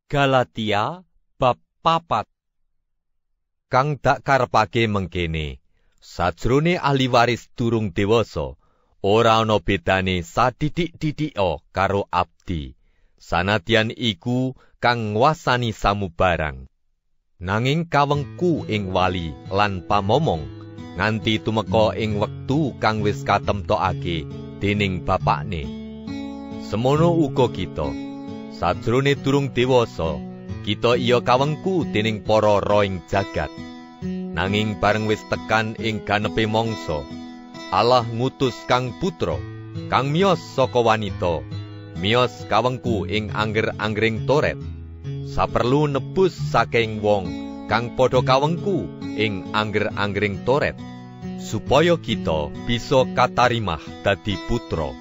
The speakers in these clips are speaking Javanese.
Galatia bab 4. Kang dak karepake mengkene, sajrone ahli waris durung dewasa, ora ana bedane sadidik-didika karo abdi. Sanadyan iku kang nguasani samubarang. Nanging kawengku ing wali lan pamomong nganti tumeka ing wektu kang wis katemtokake dening bapakne. Semono uga kita. Sajrone durung dewasa, kita iya kawengku dening para roh ing jagat. Nanging bareng wis tekan ing ganepe mangsa, Allah ngutus Kang Putra, kang miyos saka wanita, miyos kawengku ing angger-anggering toret. Saperlu nebus saking wong kang padha kawengku ing angger-anggering toret, supaya kita bisa katarimah dadi putra.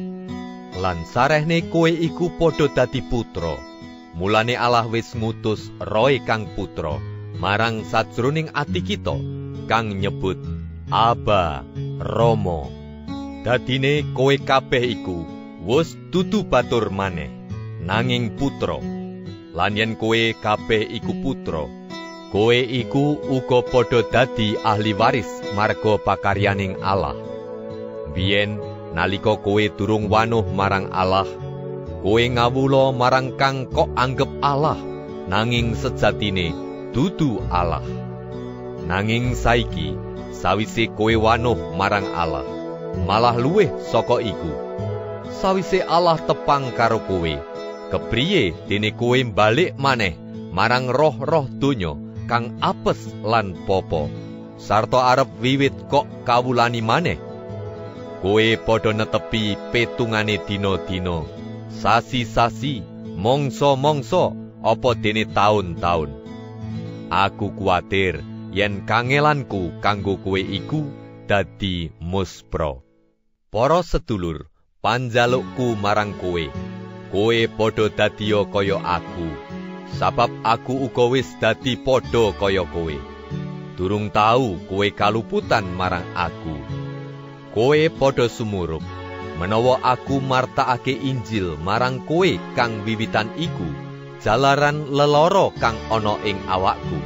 Lan sarehne kowe iku padha dadi putra. Mulane Allah wis ngutus Roe Kang Putra marang sajroning ati kita kang nyebut Aba Rama. Dadine kowe kabeh iku wis dudu batur maneh, nanging putra. Lan yen kowe kabeh iku putra, kowe iku uga padha dadi ahli waris marga pakaryaning Allah. Biyen nalika kowe durung wanuh marang Allah, kowe ngawula marang kang kok anggep Allah, nanging sejatine dudu Allah. Nanging saiki, sawise kowe wanuh marang Allah, malah luwih saka iku. Sawise Allah tepang karo kowe, kepriye dene kowe balik maneh marang roh-roh donya kang apes lan popo, sarta arep wiwit kok kawulani maneh. Kowe padha netepi petungane dina-dina, sasi-sasi, mangsa-mangsa, apa dene taun-taun. Aku kuwatir yen kangelanku kanggo kowe iku dadi muspra. Para sedulur, panjalukku marang kowe, kowe padha dadiya kaya aku, sabab aku uga wis dadi padha kaya kowe. Durung tau kowe kaluputan marang aku. Kowe padha sumurup, menawa aku martakake Injil marang kowe kang wiwitan iku, jalaran lelara kang ana ing awakku.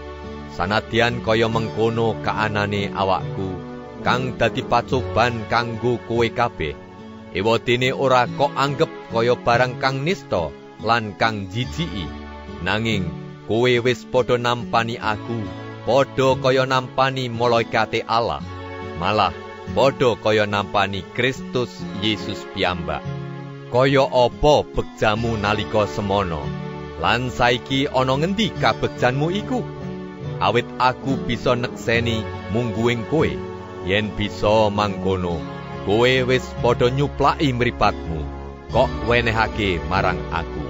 Sanadyan kaya mengkono kaanane awakku, kang dadi pacoban kanggo kowe kabeh, ewadene ora kok anggep kaya barang kang nista lan kang jijiki, nanging kowe wis padha nampani aku, padha kaya nampani malaikate Allah, malah padha kaya nampani Kristus Yesus piyambak. Kaya apa bekjamu nalika semono, lan saiki ana ngendi kabegjanmu iku? Awit aku bisa nekseni mungguing kowe, yen bisa mangkono, kowe wis padha nyuplaki mripatmu, kok wenehake marang aku.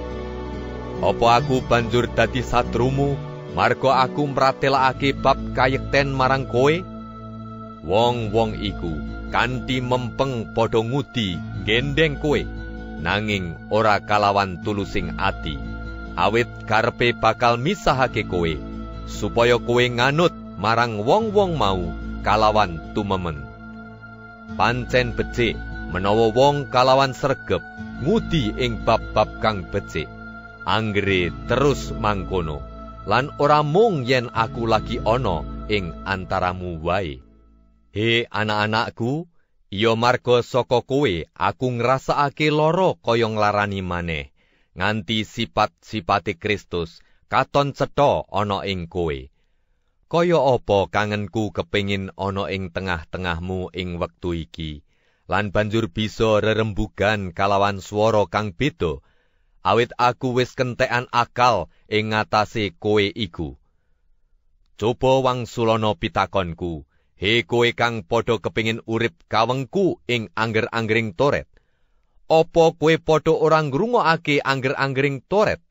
Apa aku banjur dadi satrumu, marga aku mratelakake bab kayekten marang kowe? Wong-wong iku kanthi mempeng padha ngudi gendeng kowe, nanging ora kalawan tulusing ati, awit karepe bakal misahake kowe, supaya kowe nganut marang wong-wong mau kalawan tumemen. Pancen becik menawa wong kalawan sregep ngudi ing bab-bab kang becik, anggere terus mangkono, lan ora mung yen aku lagi ana ing antaramu wae. He anak-anakku, iya marga saka kowe aku ngrasakake lara kaya nglarani maneh, nganti sipat-sipate Kristus katon cetha ana ing kowe. Kaya apa kangenku kepengin ana ing tengah-tengahmu ing wektu iki, lan banjur bisa rerembugan kalawan swara kang beda, awit aku wis kentekan akal ing ngatasé kowe iku. Coba wangsulana pitakonku, he kowe kang padha kepengin urip kawengku ing angger-anggering toret. Apa kowe padha ora ngrungokake angger-anggering toret?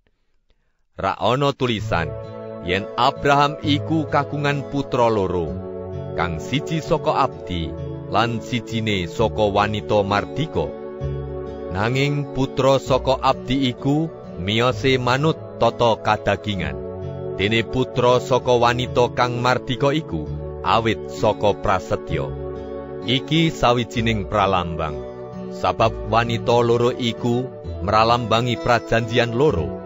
Ra ana tulisan yen Abraham iku kagungan putra loro, kang siji saka abdi lan sijine saka wanita mardika. Nanging putra saka abdi iku miyose manut tata kadagingan, dene putra saka wanita kang mardika iku awit saka prasetya. Iki sawijining pralambang, sabab wanita loro iku mralambangi prajanjian loro.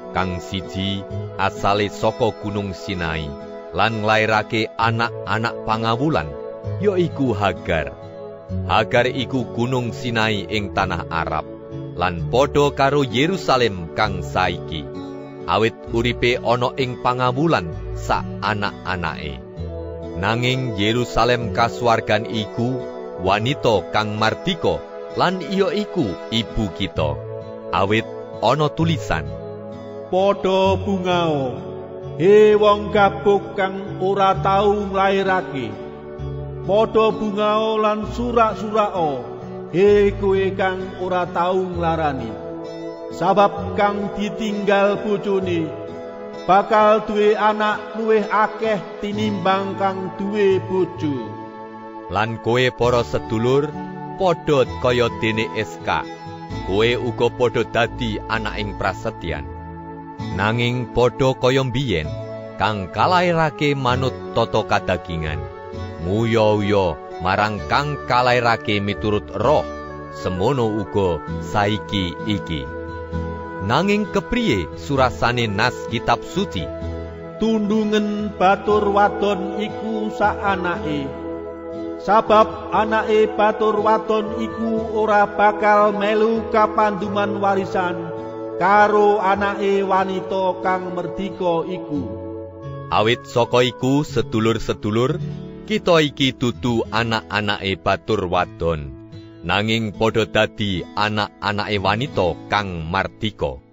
Kang siji asale saka Gunung Sinai lan nglairake anak-anak pangawulan, yaiku Hagar. Hagar iku Gunung Sinai ing tanah Arab, lan padha karo Yerusalem kang saiki. Awit uripe ana ing pangawulan sak anak-anake. Nanging Yerusalem kasuwargan iku wanita kang mardika lan iya iku ibu kita. Awit ana tulisan, Padha bungao, he wong gabuk kang ora tau nglairake. Padha bungao lan surak-surako, he kowe kang ora tau nglarani. Sabab kang ditinggal bojone bakal duwe anak luwih akeh tinimbang kang duwe bojo. Lan kowe para sedulur padha kaya dene Iska, kowe uga padha dadi anak ing prasetyan. Nanging padha kaya mbiyen kang kalairake manut tata kadagingan, nguya-uya marang kang kalairake miturut roh, semono uga saiki iki. Nanging kepriye surasane nas kitab suci? Tundungen batur wadon iku sak anake. Sabab anake batur wadon iku ora bakal melu kapanduman warisan karo anake wanita kang merdika iku. Awit saka iku sedulur-sedulur, kita iki dudu anak-anake batur wadon, nanging padha dadi anak-anake wanita kang mardika.